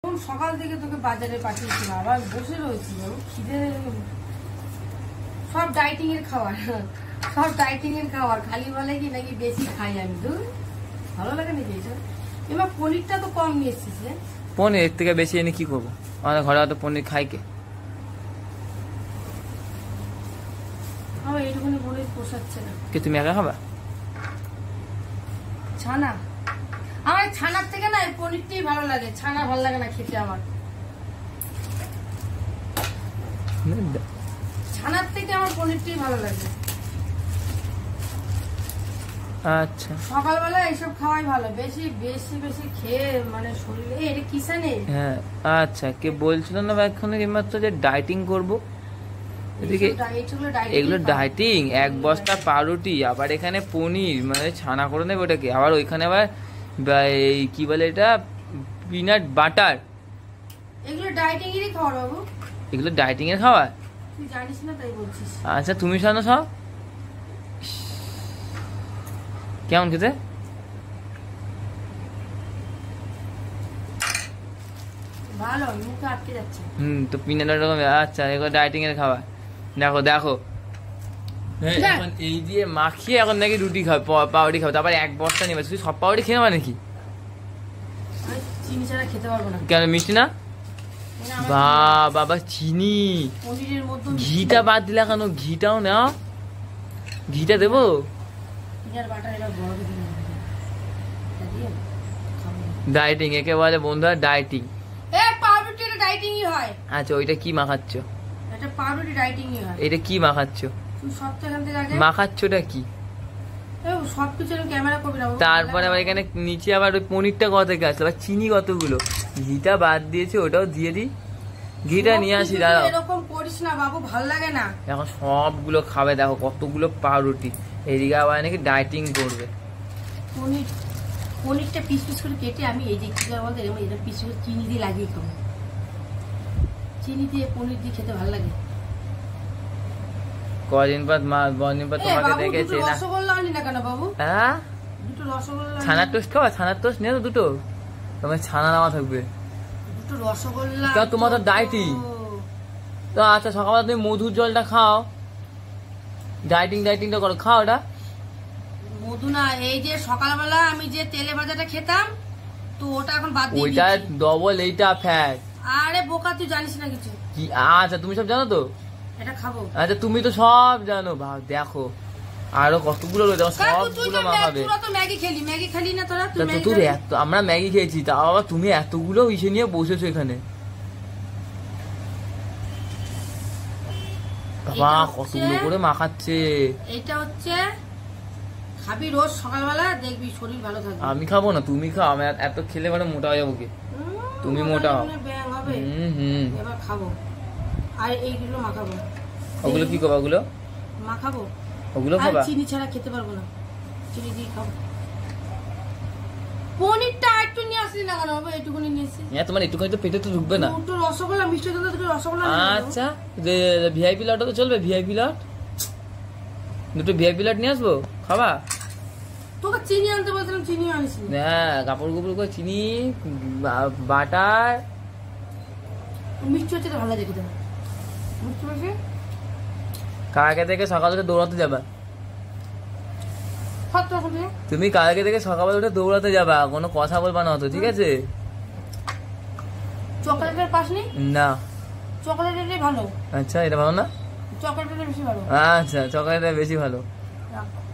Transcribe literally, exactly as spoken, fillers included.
সকাল থেকে তোকে বাজারে পাঠিয়েছিলাম, আবার বসে রয়েছিল খিদে। সব ডাইটিং এর খাবার, সব ডাইটিং এর খাবার। খালি বলে কি নাকি বেশি খাই আমি। তো ভালো লাগে নাকি এটা? এবার পনিরটা তো কম নিয়ে এসছিস। পনির এর থেকে বেশি এনে কি করবো? আমাদের ঘরে তো পনির খাই কে? আমার এইটুকুনি পনির পোষাচ্ছে না। কি তুমি একা খাবা? ছানা, আমার ছানার থেকে না পনিরটাই ভালো লাগে। ছানা ভালো লাগে না খেতে আমার। ছানার থেকে আমার পনিরটাই ভালো লাগে। আচ্ছা, সকালবেলা এইসব খাওয়াই ভালো। বেশি বেশি বেশি খেয়ে মানে শরীরে এটা কিসানে। হ্যাঁ আচ্ছা, কে বলছিল না এখন এইমাত্র যে ডাইটিং করবো? এদিকে এগুলো ডাইটিং, এক বস্তা পাউরুটি, আবার এখানে পনির মানে ছানা করে নেবে ওটাকে, আবার ওইখানে আবার এই কি বলে এটা পিনাট বাটার। এগুলো ডাইটিং এরই খাবার বাবু। এগুলো ডাইটিং এর খাবার? তুই জানিস না তাই বলছিস। আচ্ছা তুমি শোনো সব কেমন খেতে? ভালো, মুখে আটকে যাচ্ছে। হুম, তো পিনাট রকম। আচ্ছা এগুলো ডাইটিং এর খাবার। দেখো দেখো এখন এই দিয়ে মাখিয়ে এখন নাকি রুটি খাবে, পাউরুটি খাবে, তারপর এক বস্তা নেবে। তুই সব পাউরুটি খেয়ে নেবা নাকি? চিনি ছাড়া খেতে পারবো না। কেন, মিষ্টি না? বা বাবা চিনি, ঘিটা বাদ দিলা কেন? ঘিটাও নাও, ঘিটা দেবো। ডাইটিং একে বলে বন্ধুরা, ডাইটিং। আচ্ছা ওইটা কি মাখাচ্ছ? এটা কি মাখাচ্ছ? মাখাচ্ছটা কি? তারপরে আবার এখানে নিচে আবার ওই পনিরটা কত থেকে আসলো, আবার চিনি কতগুলো, ঘিটা বাদ দিয়েছে, ওটাও দিয়ে দিই। ঘিটা নিয়ে আসি, দাঁড়াও। এরকম করিস না বাবু, ভালো লাগে না। এখন সবগুলো খাবে, দেখো কতগুলো পাউরুটি। এদিকে আবার নাকি ডাইটিং করবে। পনির পনিরটা পিস পিস করে কেটে আমি এই যে কি বলতে এটা পিস পিস চিনি দিয়ে লাগিয়ে খাবো। চিনি দিয়ে পনির দিয়ে খেতে ভালো লাগে। কদিন পর মা বদিন পর তোমাকে দেখেছে না। রসগোল্লা আনি না কেন বাবু? হ্যাঁ, দুটো রসগোল্লা। ছানার টোস্ট খাওয়া? ছানার টোস্ট নিয়ে তো দুটো, তোমার ছানা নেওয়া থাকবে। দুটো রসগোল্লা। কেন, তোমার তো ডাইটিং তো। আচ্ছা সকালবেলা তুমি মধুর জলটা খাও, ডাইটিং ডাইটিংটা করো, খাও ওটা। মধু না, এই যে সকালবেলা আমি যে তেলে ভাজাটা খেতাম তো ওটা এখন বাদ দিয়ে দিয়েছি। ওইটা ডবল, এইটা ফ্যাট। আরে বোকা, তুই জানিস না কিছু। কি? আচ্ছা তুমি সব জানো তো? এটা খাবো। আচ্ছা তুমি তো সব জানো, ভাব দেখো আরো কতগুলো রয়েছে, সবগুলো মাখাবে। তোরা তো ম্যাগি খেলি, ম্যাগি খালি না তোরা? তুই ম্যাগি তোর এত, আমরা ম্যাগি খেয়েছি, তাও আবার তুমি এতগুলো ইসে নিয়ে বসেছো এখানে। বাবা কতগুলো করে মাখাচ্ছে। এটা হচ্ছে খাবি রোজ সকালবেলা, দেখবি শরীর ভালো থাকবে। আমি খাবো না, তুমি খাও। আমি এত খেলে মানে মোটা হয়ে যাবো কি? তুমি মোটা হও। হুম হুম, এবার খাবো। আর এইগুলো মাখাবো। ওগুলো কি করবো? ওগুলো মাখাবো, ওগুলো খাবা? চিনি ছাড়া খেতে পারবো না, চিনি দিয়ে খাবো। পনিরটা একটু নিয়ে আসলি না কেন বাবা? এইটুকুনি নিয়ে এসেছি। হ্যাঁ, তোমার একটুখানি তো পেটে তো ঢুকবে না। দুটো রসগোল্লা, মিষ্টি দই দুটো রসগোল্লা। আচ্ছা ভিআইপি লটও তো চলবে, ভিআইপি লট দুটো ভিআইপি লট নিয়ে আসবো, খাবা? তোকে চিনি আনতে বলছিলাম, চিনি আনিস না। হ্যাঁ, কাপড় কুপড় করে চিনি, বাটার, মিষ্টি হচ্ছে তো ভালো লাগে খেতে। মিষ্টি বেশি। কালকে থেকে সকালে উঠে দৌড়াতে যাবা তুমি। কালকে থেকে সকালে উঠে দৌড়াতে যাবা, কোনো কথা বলবা না তো, ঠিক আছে? চকলেটের পাস নেই না? চকলেটের ভালো। আচ্ছা এটা ভালো না? চকলেটের বেশি ভালো। আচ্ছা চকলেটটা বেশি ভালো।